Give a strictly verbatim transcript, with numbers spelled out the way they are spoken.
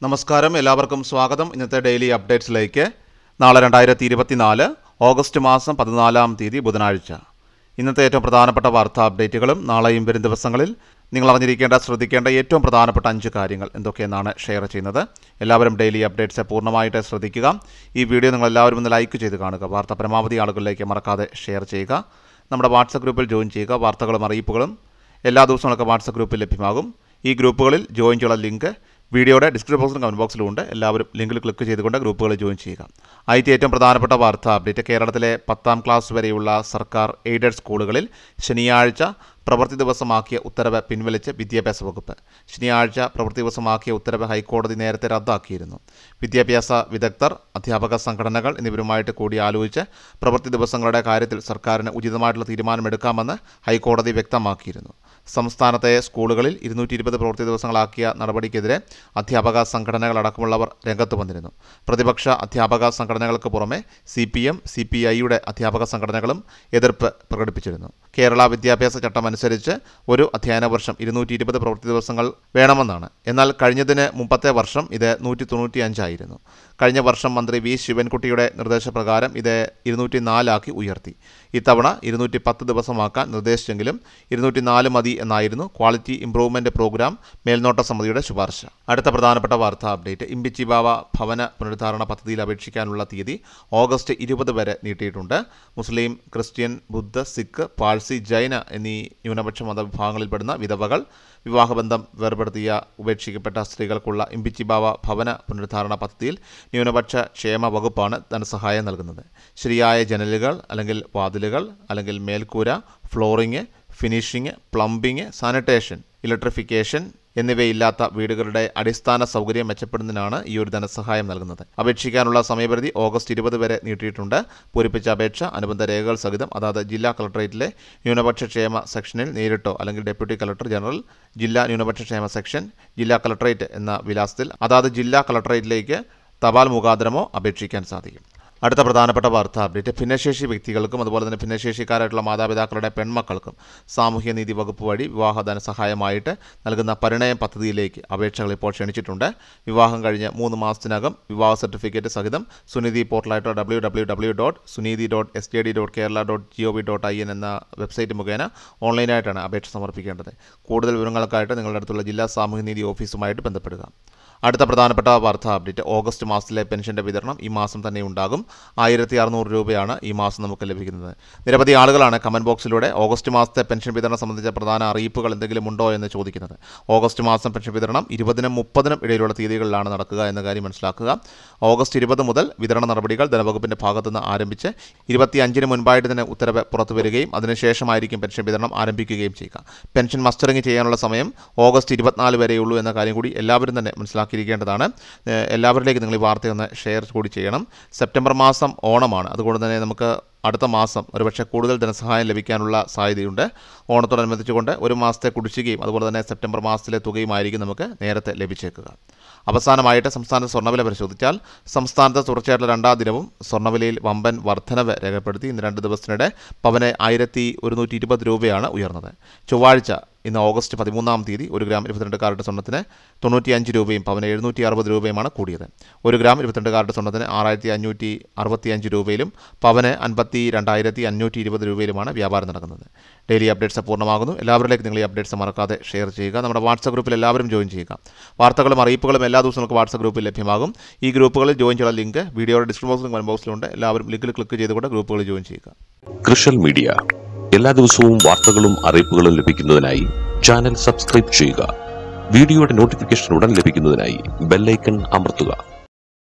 നമസ്കാരം, എല്ലാവർക്കും സ്വാഗതം. ഇന്നത്തെ ഡെയിലി അപ്ഡേറ്റ്സിലേക്ക്. നാളെ രണ്ടായിരത്തി ഇരുപത്തിനാല് ഓഗസ്റ്റ് മാസം പതിനാലാം തീയതി ബുധനാഴ്ച. ഇന്നത്തെ ഏറ്റവും പ്രധാനപ്പെട്ട വാർത്താ അപ്ഡേറ്റുകളും നാളെയും വരും ദിവസങ്ങളിൽ നിങ്ങൾ അറിഞ്ഞിരിക്കേണ്ട ശ്രദ്ധിക്കേണ്ട ഏറ്റവും പ്രധാനപ്പെട്ട അഞ്ച് കാര്യങ്ങൾ എന്തൊക്കെയെന്നാണ് ഷെയർ ചെയ്യുന്നത്. എല്ലാവരും ഡെയിലി അപ്ഡേറ്റ്സ് പൂർണ്ണമായിട്ട് ശ്രദ്ധിക്കുക. ഈ വീഡിയോ നിങ്ങൾ എല്ലാവരും ഒന്ന് ലൈക്ക് ചെയ്ത് കാണുക. വാർത്ത പരമാവധി ആളുകളിലേക്ക് മറക്കാതെ ഷെയർ ചെയ്യുക. നമ്മുടെ വാട്സപ്പ് ഗ്രൂപ്പിൽ ജോയിൻ ചെയ്യുക. വാർത്തകളും അറിയിപ്പുകളും എല്ലാ ദിവസവും നമുക്ക് വാട്സപ്പ് ഗ്രൂപ്പിൽ ലഭ്യമാകും. ഈ ഗ്രൂപ്പുകളിൽ ജോയിൻ ചെയ്യാനുള്ള ലിങ്ക് വീഡിയോയുടെ ഡിസ്ക്രിപ്ഷൻ ബോക്സിലും കമൻറ്റ് ബോക്സിലും ഉണ്ട്. എല്ലാവരും ലിങ്കിൽ ക്ലിക്ക് ചെയ്തുകൊണ്ട് ഗ്രൂപ്പുകളിൽ ജോയിൻ ചെയ്യുക. ആദ്യത്തെ ഏറ്റവും പ്രധാനപ്പെട്ട വാർത്താ അപ്ഡേറ്റ്: കേരളത്തിലെ പത്താം ക്ലാസ് വരെയുള്ള സർക്കാർ എയ്ഡഡ് സ്കൂളുകളിൽ ശനിയാഴ്ച പ്രവൃത്തി ദിവസമാക്കിയ ഉത്തരവ് പിൻവലിച്ച് വിദ്യാഭ്യാസ വകുപ്പ്. ശനിയാഴ്ച പ്രവൃത്തി ദിവസമാക്കിയ ഉത്തരവ് ഹൈക്കോടതി നേരത്തെ റദ്ദാക്കിയിരുന്നു. വിദ്യാഭ്യാസ വിദഗ്ധർ, അധ്യാപക സംഘടനകൾ എന്നിവരുമായിട്ട് കൂടിയാലോചിച്ച് പ്രവൃത്തി ദിവസങ്ങളുടെ കാര്യത്തിൽ സർക്കാരിന് ഉചിതമായിട്ടുള്ള തീരുമാനമെടുക്കാമെന്ന് ഹൈക്കോടതി വ്യക്തമാക്കിയിരുന്നു. സംസ്ഥാനത്തെ സ്കൂളുകളിൽ ഇരുന്നൂറ്റി ഇരുപത് പ്രവൃത്തി ദിവസങ്ങളാക്കിയ നടപടിക്കെതിരെ അധ്യാപക സംഘടനകളടക്കമുള്ളവർ രംഗത്ത് വന്നിരുന്നു. പ്രതിപക്ഷ അധ്യാപക സംഘടനകൾക്ക് പുറമെ C P M C P ഐയുടെ അധ്യാപക സംഘടനകളും എതിർപ്പ് പ്രകടിപ്പിച്ചിരുന്നു. കേരള വിദ്യാഭ്യാസ ചട്ടം അനുസരിച്ച് ഒരു അധ്യയന വർഷം ഇരുന്നൂറ്റി ഇരുപത് പ്രവൃത്തി ദിവസങ്ങൾ വേണമെന്നാണ്. എന്നാൽ കഴിഞ്ഞതിന് മുമ്പത്തെ വർഷം ഇത് നൂറ്റി തൊണ്ണൂറ്റി അഞ്ചായിരുന്നു. കഴിഞ്ഞ വർഷം മന്ത്രി വി ശിവൻകുട്ടിയുടെ നിർദ്ദേശപ്രകാരം ഇത് ഇരുന്നൂറ്റി നാലാക്കി ഉയർത്തി. ഇത്തവണ ഇരുന്നൂറ്റി പത്ത് ദിവസമാക്കാൻ നിർദ്ദേശിച്ചെങ്കിലും ഇരുന്നൂറ്റി നാല് മതി എന്നായിരുന്നു ക്വാളിറ്റി ഇംപ്രൂവ്മെന്റ് പ്രോഗ്രാം മേൽനോട്ട സമിതിയുടെ ശുപാർശ. അടുത്ത പ്രധാനപ്പെട്ട വാർത്താ അപ്ഡേറ്റ്: ഇമ്പിച്ചിബാവ ഭവന പുനരുദ്ധാരണ പദ്ധതിയിൽ അപേക്ഷിക്കാനുള്ള തീയതി ഓഗസ്റ്റ് ഇരുപത് വരെ നീട്ടിയിട്ടുണ്ട്. മുസ്ലിം, ക്രിസ്ത്യൻ, ബുദ്ധ, സിഖ്, പാഴ്സി, ജൈന എന്നീ ന്യൂനപക്ഷ മതവിഭാഗങ്ങളിൽപ്പെടുന്ന വിധവകൾ, വിവാഹബന്ധം വേർപെടുത്തിയ ഉപേക്ഷിക്കപ്പെട്ട സ്ത്രീകൾക്കുള്ള ഇമ്പിച്ചിബാവ ഭവന പുനരുദ്ധാരണ പദ്ധതിയിൽ ന്യൂനപക്ഷ ക്ഷേമ വകുപ്പാണ് ധനസഹായം നൽകുന്നത്. ശരിയായ ജനലുകൾ അല്ലെങ്കിൽ വാതിലുകൾ അല്ലെങ്കിൽ മേൽക്കൂര, flooring, finishing, plumbing, sanitation, electrification എന്നിവയില്ലാത്ത വീടുകളുടെ അടിസ്ഥാന സൗകര്യം മെച്ചപ്പെടുന്നതിനാണ് ഈ ഒരു ധനസഹായം നൽകുന്നത്. അപേക്ഷിക്കാനുള്ള സമയപരിധി ഓഗസ്റ്റ് ഇരുപത് വരെ നീട്ടിയിട്ടുണ്ട്. പൂരിപ്പിച്ച അപേക്ഷ അനുബന്ധ രേഖകൾ സഹിതം അതാത് ജില്ലാ കളക്ടറേറ്റിലെ ന്യൂനപക്ഷ ക്ഷേമ സെക്ഷനിൽ നേരിട്ടോ അല്ലെങ്കിൽ ഡെപ്യൂട്ടി കളക്ടർ ജനറൽ, ജില്ലാ ന്യൂനപക്ഷ ക്ഷേമ സെക്ഷൻ, ജില്ലാ കളക്ടറേറ്റ് എന്ന വിലാസത്തിൽ അതാത് ജില്ലാ കളക്ടറേറ്റിലേക്ക് തപാൽ മുഖാന്തരമോ അപേക്ഷിക്കാൻ സാധിക്കും. അടുത്ത പ്രധാനപ്പെട്ട വാർത്താ അപ്ഡേറ്റ്: ഭിന്നശേഷി വ്യക്തികൾക്കും അതുപോലെ തന്നെ ഭിന്നശേഷിക്കാരായിട്ടുള്ള മാതാപിതാക്കളുടെ പെൺമക്കൾക്കും സാമൂഹ്യനീതി വകുപ്പ് വഴി വിവാഹ ധനസഹായമായിട്ട് നൽകുന്ന പരിണയം പദ്ധതിയിലേക്ക് അപേക്ഷകൾ ഇപ്പോൾ ക്ഷണിച്ചിട്ടുണ്ട്. വിവാഹം കഴിഞ്ഞ് മൂന്ന് മാസത്തിനകം വിവാഹ സർട്ടിഫിക്കറ്റ് സഹിതം സുനിധി പോർട്ടലായിട്ടുള്ള W W W dot Sunidhi dot S J D dot Kerala dot G O V dot I N എന്ന വെബ്സൈറ്റ് മുഖേന ഓൺലൈനായിട്ടാണ് അപേക്ഷ സമർപ്പിക്കേണ്ടത്. കൂടുതൽ വിവരങ്ങൾക്കായിട്ട് നിങ്ങളുടെ അടുത്തുള്ള ജില്ലാ സാമൂഹ്യനീതി ഓഫീസുമായിട്ട് ബന്ധപ്പെടുക. അടുത്ത പ്രധാനപ്പെട്ട വാർത്താ അപ്ഡേറ്റ്: ഓഗസ്റ്റ് മാസത്തിലെ പെൻഷൻ്റെ വിതരണം ഈ മാസം തന്നെ ഉണ്ടാകും. ആയിരത്തി അറുന്നൂറ് രൂപയാണ് ഈ മാസം നമുക്ക് ലഭിക്കുന്നത്. നിരവധി ആളുകളാണ് കമൻറ്റ് ബോക്സിലൂടെ ഓഗസ്റ്റ് മാസത്തെ പെൻഷൻ വിതരണം സംബന്ധിച്ച പ്രധാന അറിയിപ്പുകൾ എന്തെങ്കിലും ഉണ്ടോ എന്ന് ചോദിക്കുന്നത്. ഓഗസ്റ്റ് മാസം പെൻഷൻ വിതരണം ഇരുപതിനും മുപ്പതിനും ഇടയിലുള്ള തീയതികളിലാണ് നടക്കുക എന്ന കാര്യം മനസ്സിലാക്കുക. ഓഗസ്റ്റ് ഇരുപത് മുതൽ വിതരണ നടപടികൾ ധനവകുപ്പിൻ്റെ ഭാഗത്തുനിന്ന് ആരംഭിച്ച് ഇരുപത്തി അഞ്ചിന് മുൻപായിട്ട് തന്നെ ഉത്തരവ് പുറത്തു വരികയും അതിനുശേഷമായിരിക്കും പെൻഷൻ വിതരണം ആരംഭിക്കുകയും ചെയ്യുക. പെൻഷൻ മസ്റ്ററിംഗ് ചെയ്യാനുള്ള സമയം ഓഗസ്റ്റ് ഇരുപത്തിനാല് വരെയുള്ളൂ എന്ന കാര്യം കൂടി എല്ലാവരും തന്നെ മനസ്സിലാക്കി ിരിക്കേണ്ടതാണ്. എല്ലാവരിലേക്ക് നിങ്ങൾ ഈ വാർത്തയൊന്ന് ഷെയർ കൂടി ചെയ്യണം. സെപ്റ്റംബർ മാസം ഓണമാണ്. അതുകൊണ്ട് തന്നെ നമുക്ക് അടുത്ത മാസം ഒരുപക്ഷെ കൂടുതൽ ധനസഹായം ലഭിക്കാനുള്ള സാധ്യതയുണ്ട്. ഓണത്തോടനുബന്ധിച്ചുകൊണ്ട് ഒരു മാസത്തെ കുടിശ്ശികയും അതുപോലെ തന്നെ സെപ്റ്റംബർ മാസത്തിലെ തുകയുമായിരിക്കും നമുക്ക് നേരത്തെ ലഭിച്ചേക്കുക. അവസാനമായിട്ട് സംസ്ഥാന സ്വർണ്ണവില പരിശോധിച്ചാൽ സംസ്ഥാനത്ത് തുടർച്ചയായിട്ടുള്ള രണ്ടാം ദിനവും സ്വർണ്ണവിലയിൽ വമ്പൻ വർധനവ് രേഖപ്പെടുത്തി. ഇന്ന് രണ്ട് ദിവസത്തിനിടെ പവന് ആയിരത്തി ഒരുന്നൂറ്റി ഇരുപത് രൂപയാണ് ഉയർന്നത്. ചൊവ്വാഴ്ച ഇന്ന് ഓഗസ്റ്റ് പതിമൂന്നാം തീയതി ഒരു ഗ്രാം ഇരുപത്തിരണ്ട് കാരറ്റ് സ്വർണ്ണത്തിന് തൊണ്ണൂറ്റി അഞ്ച് രൂപയും പവന് എഴുന്നൂറ്റി അറുപത് രൂപയുമാണ് കൂടിയത്. ഒരു ഗ്രാം ഇരുപത്തിരണ്ട് കാരറ്റ് സ്വർണ്ണത്തിന് ആറായിരത്തി അഞ്ഞൂറ്റി അറുപത്തി അഞ്ച് രൂപയിലും പവന് അൻപത്തി രണ്ടായിരത്തി അഞ്ഞൂറ്റി ഇരുപത് രൂപയിലുമാണ് വ്യാപാരം നടക്കുന്നത്. ഡെയിലി അപ്ഡേറ്റ്സ് പൂർണ്ണമാകുന്നു. എല്ലാവരിലേക്കും നിങ്ങൾ ഈ അപ്ഡേറ്റ്സ് മറക്കാതെ ഷെയർ ചെയ്യുക. നമ്മുടെ വാട്സപ്പ് ഗ്രൂപ്പിൽ എല്ലാവരും ജോയിൻ ചെയ്യുക. വാർത്തകളും അറിയിപ്പുകളും എല്ലാ ദിവസവും നമുക്ക് വാട്സപ്പ് ഗ്രൂപ്പിൽ ലഭ്യമാകും. ഈ ഗ്രൂപ്പുകളിൽ ജോയിൻ ചെയ്യാനുള്ള ലിങ്ക് വീഡിയോയുടെ ഡിസ്ക്രിപ്ഷൻ ബോക്സിലും കമന്റ് ബോക്സിലുണ്ട്. എല്ലാവരും ലിങ്കിൽ ക്ലിക്ക് ചെയ്തുകൊണ്ട് ഗ്രൂപ്പുകളിൽ ജോയിൻ ചെയ്യുക. കൃഷൽ മീഡിയ എല്ലാ ദിവസവും വാർത്തകളും അറിയിപ്പുകളും ലഭിക്കുന്നതിനായി ചാനൽ സബ്സ്ക്രൈബ് ചെയ്യുക. വീഡിയോയുടെ നോട്ടിഫിക്കേഷൻ ഉടൻ ലഭിക്കുന്നതിനായി ബെൽ ഐക്കൺ അമർത്തുക.